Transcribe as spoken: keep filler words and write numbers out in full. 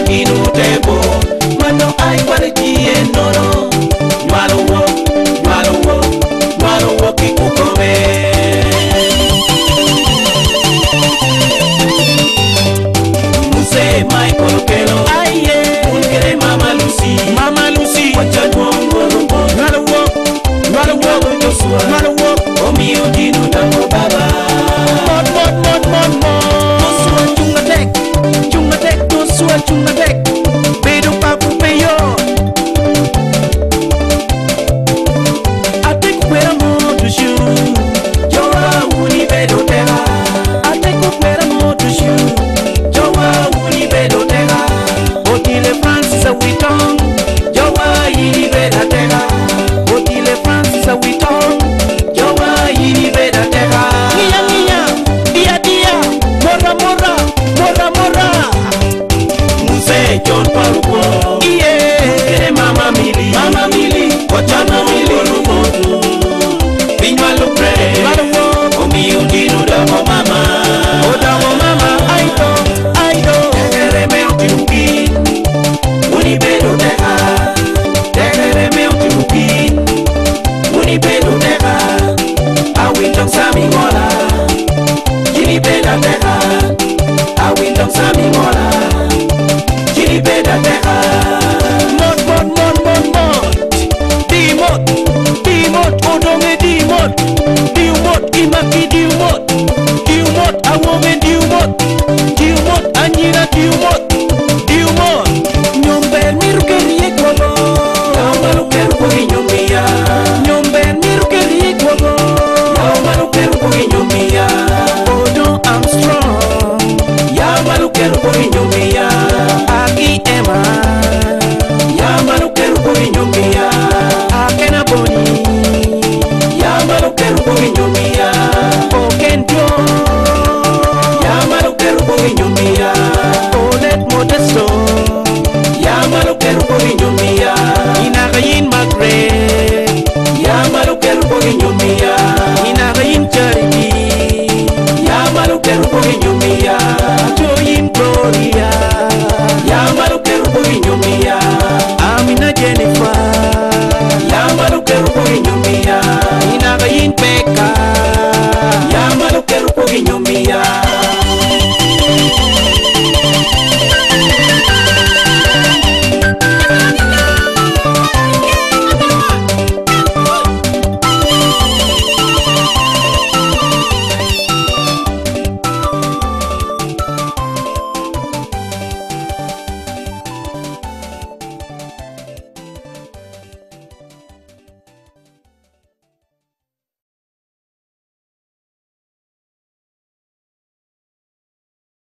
inu tebo mano ai kwale tie noro Nwalo wo, nwalo wo, nwalo wo kikukome Muse Michael Okelo Aye Unkere Mama Lucy Mama Lucy Wacha Nwongo Rumbo Nwalo wo, nwalo wo Joshua Nwalo wo Omi Ojinu Tango Baba Mod, mod, mod, mod, mod Joshua Chunga Tek Chunga Tek, Joshua Chunga Tek Bedu Papu Peyo John Paruko, yeah, Mama Mili, Mama Mili, Kochana Mili, Rumotu, Pinywa Lupre, Maruko, Omi Undinu Damo Mama, Odamo Mama, Aido, Aido, Tegereme Utimuki, Unibedo Teha, Tegereme Utimuki, Unibedo Teha, Awindong Sami Mola, Jinibeda Teha, Awindong Sami Mola. Beda teha Mod, mod, mod, mod, mod Dimot, dimot, odonge dimot Diumot, imaki diumot Diumot, awonge diumot Diumot, anyira diumot Diumot Nyomben miru kerie kwogo Yawmalu keru kogi nyomia Nyomben miru kerie kwogo Yawmalu keru kogi nyomia Odo I'm strong Yawmalu keru kogi nyomia Emma Yamalu keruko inyumia Akena boni Yamalu keruko inyumia Okento Yamalu keruko inyumia Olet Modesto Yamalu keruko inyumia Inagayin Magre Yamalu keruko inyumia Inagayin Charity Yamalu keruko inyumia Joyin Gloria Yamalu keruko inyumia Amina Jennifer Yamalu keruko inyumia Inagayin Peka Yamalu keruko inyumia